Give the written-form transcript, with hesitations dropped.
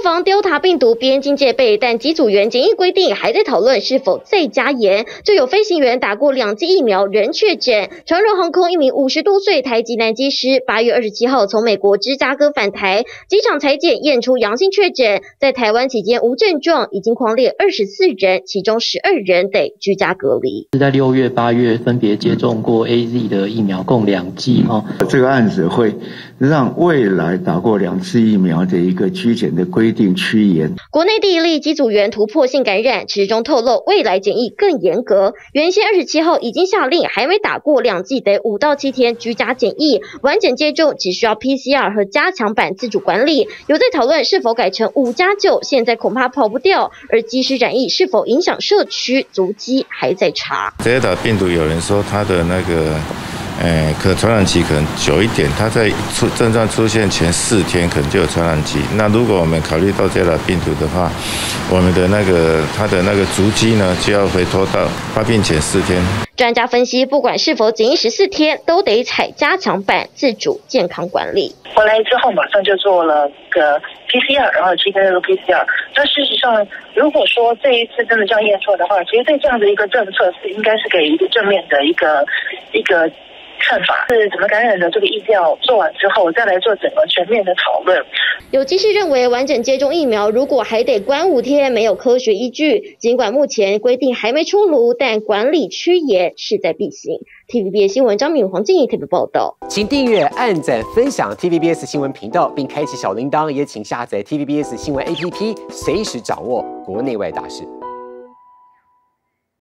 防 Delta 病毒边境戒备，但机组员检疫规定还在讨论是否再加严。就有飞行员打过2剂疫苗仍确诊。长荣航空一名50多岁台籍男机师，8月27号从美国芝加哥返台，机场采检验出阳性确诊，在台湾期间无症状，已经匡列24人，其中12人得居家隔离。 是在6月、8月分别接种过 AZ 的疫苗，共2剂这个案子会让未来打过2次疫苗的一个居检的规定趋严。 国内第一例机组员突破性感染，池中透露未来检疫更严格。原先27号已经下令，还没打过2剂得5到7天居家检疫，完整接种只需要 PCR 和加强版自主管理。有在讨论是否改成5+9，现在恐怕跑不掉。而机师染疫是否影响社区足迹还在查。 Delta 病毒有人说它的那个。可传染期可能久一点，它在症状出现前4天可能就有传染期。那如果我们考虑到这类病毒的话，我们的它的那个足迹呢，就要回拖到发病前4天。 专家分析，不管是否检疫14天，都得采加强版自主健康管理。 回来之后马上就做了个 PCR， 然后7天的 PCR。那事实上，如果说这一次真的这样验错的话，其实对这样的一个政策是应该是给一个正面的一个看法，是怎么感染的这个疫调做完之后，再来做整个全面的讨论。 有机师认为，完整接种疫苗如果还得关5天，没有科学依据。尽管目前规定还没出炉，但管理趋严势在必行。TVBS 新闻张敏、黄静怡特别报道。 请订阅、按赞、分享 TVBS 新闻频道，并开启小铃铛，也请下载 TVBS 新闻 APP， 随时掌握国内外大事。